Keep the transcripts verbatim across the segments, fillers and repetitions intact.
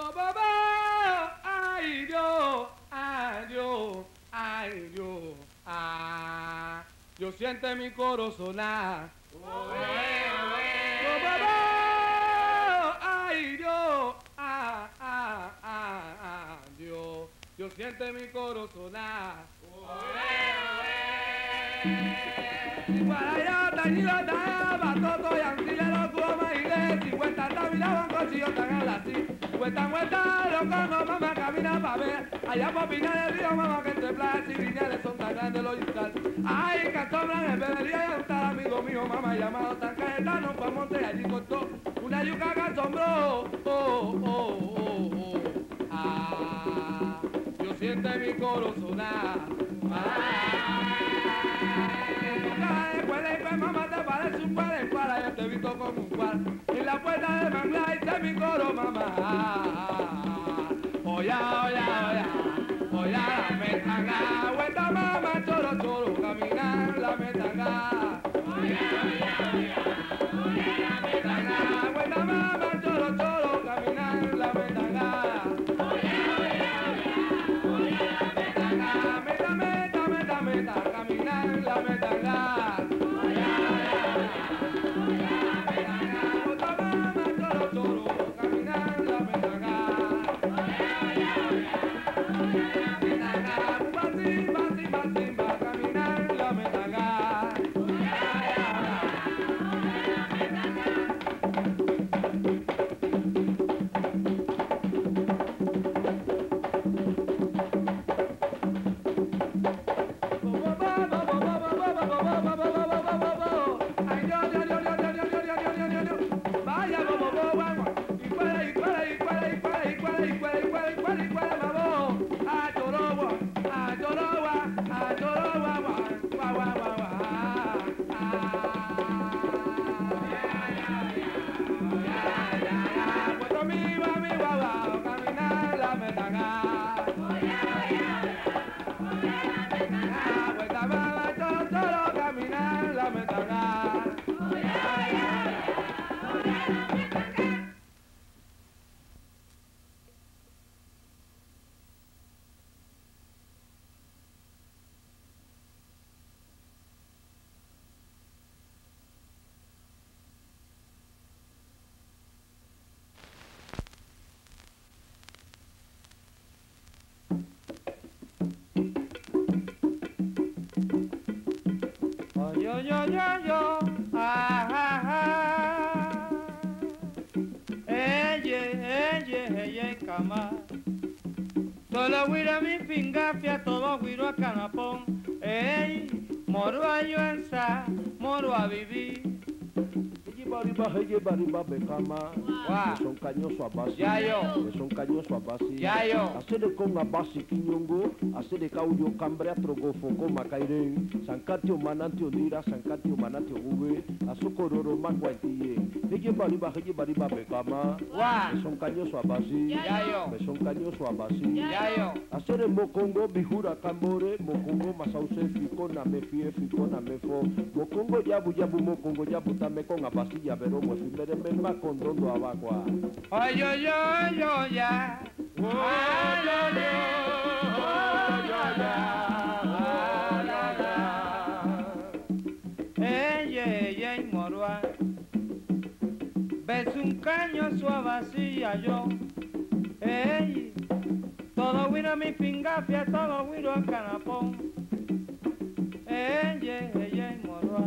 Papá, ay Dios, ay Dios, ay Dios, ah, yo siento mi corazón sonar. Papá, ay Dios, ah, ah, ah, ah, Dios, yo siento mi corazón sonar. Para allá, tañido, tañaba, toto, y antilero, cuoma, y de cincuenta, tabilaban, cochillo, tan así. Vuelta, vuelta, los congos, mamá, camina pa' ver. Allá por Pinar del Río, mamá, que entre playas y viñales son tan grandes los instales. Ay, que asombran el bebería y está amigo mío, mamá, llamado San Cayetano, pa' monte, y allí cortó una yuca que asombró. Oh, oh, oh, oh, ah, yo siento mi corazón sonar. Mamá, te parece un cual en cual, yo te he visto como un cual. En la puerta de mangla y se mi coro, mamá. Oya, oya, oya, oya, la metanga. Vuelta, mamá, choro, choro, caminar la metanga. Oya, oya, oya, oya, la metanga. Vuelta, mamá, choro, choro, caminar la metanga. Oya, oya, oya, oya, la metanga. Meta, meta, meta, meta, caminar la metanga. Yo, yo, yo, yo, ah, ah, ah. Ella, ella, ella, cama. Solo guira mi pingafia, todo guiro a canapón. Ey, moro a yuenza, moro a vivir. Bariba, heye, bariba, becama, son caños a base, ya yo, son caños a base, ya yo, hacer con a base, quiñongo, hacer cauyo, cambrea, trogofo, coma, cairen, sancatio, manantio, lira, sancatio, manantio, ube, azucororo, macuatie, heye, bariba, heye, bariba, becama, son caños a base, ya yo, son caños a base, ya yo, hacer mocongo, bijura, cambore, mocongo, masause, ficona, me fie, ficona, me fo, mocongo, yabu, yabu, mocongo, yabu, tame con a base. Ya pero pues si me me más con dondo abajo. Ay yo yo yo ya. Ay yo yo. Ay yo ya. Ella ella morua. Ves un caño suave vacía yo. Ey. Todo guiro mi pingafia, todo guiro a canapón. Ella ella morua.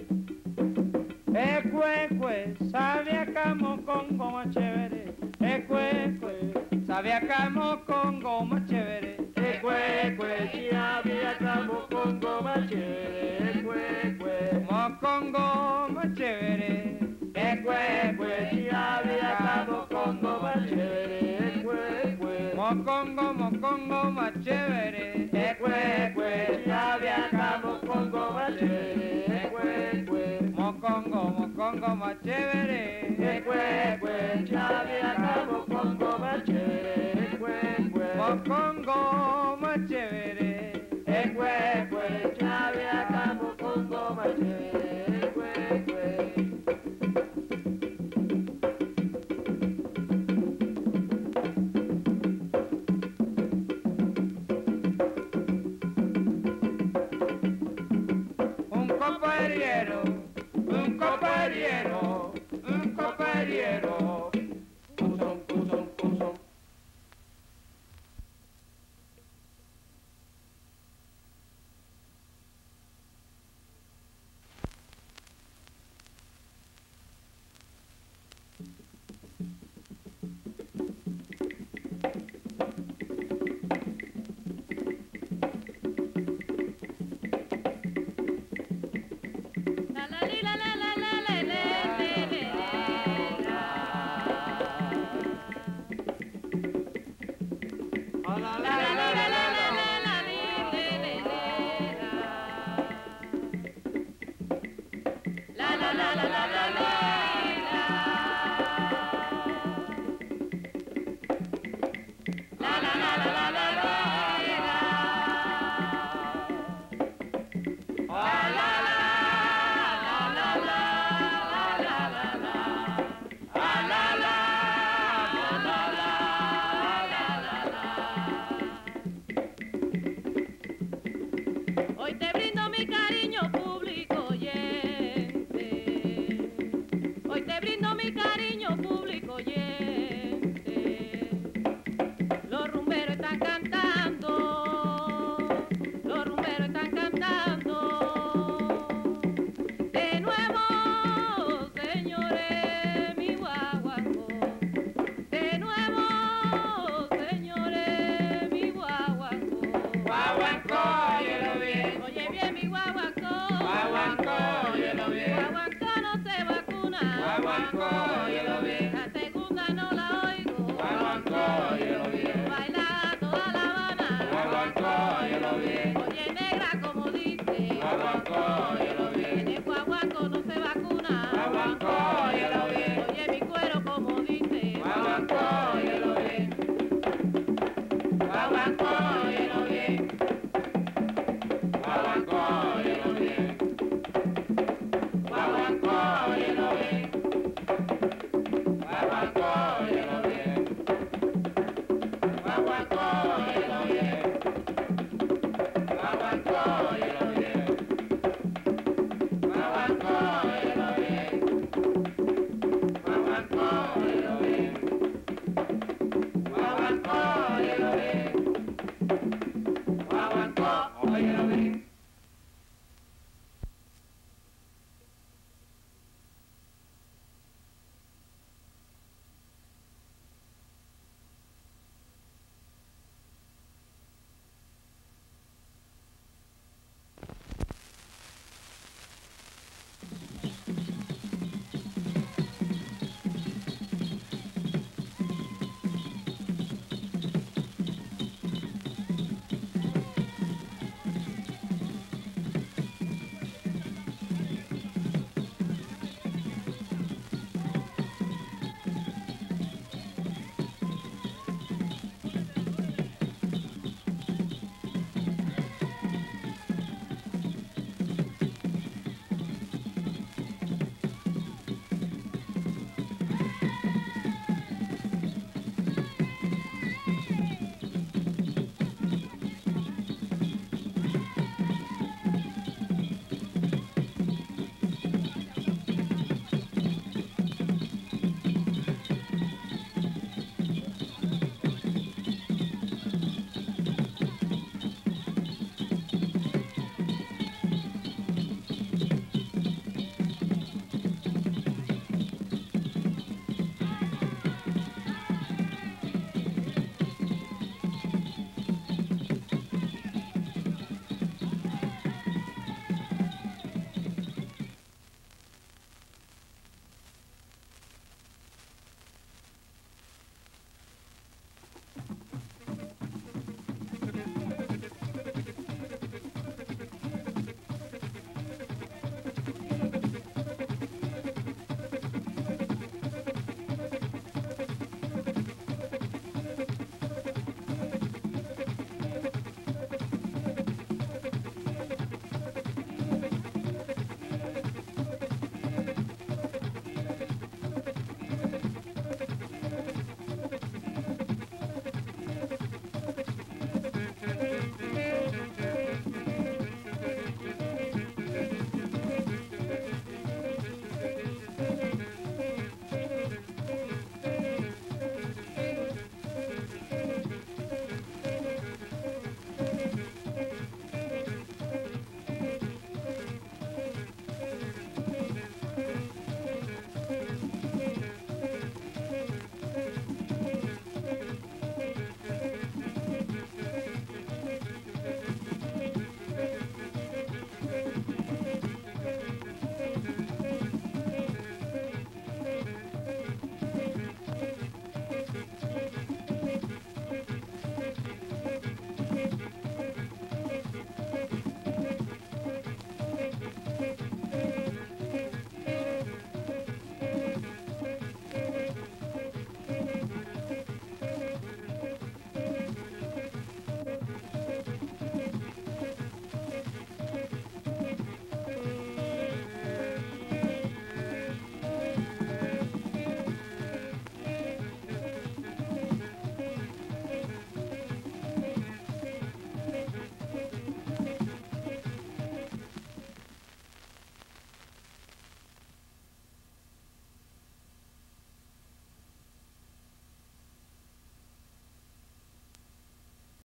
Ecuecue, sabía camo con goma chévere. Ecuecue, sabía camo con goma chévere. Ecuecue, sabía camo con goma chévere. Ecuecue, mo con goma chévere. Ecuecue, sabía camo con goma chévere. Ecuecue, mo con goma, con goma chévere. Ecuecue, sabía camo con goma chévere. Ecuecue, mocongo, mocongo más chévere. Ecuecue, sabía camo con goma chévere. Ecuecue, mocongo más chévere. Ecuecue, sabía camo con goma chévere. Ecuecue. guaguancó, óyelo bien. La segunda no la oigo. Guaguancó, óyelo bien. Baila toda La Habana. Guaguancó, óyelo bien. Oye negra como dice. Guaguancó, óyelo bien. En el guaguancó no se vacuna. Guaguancó,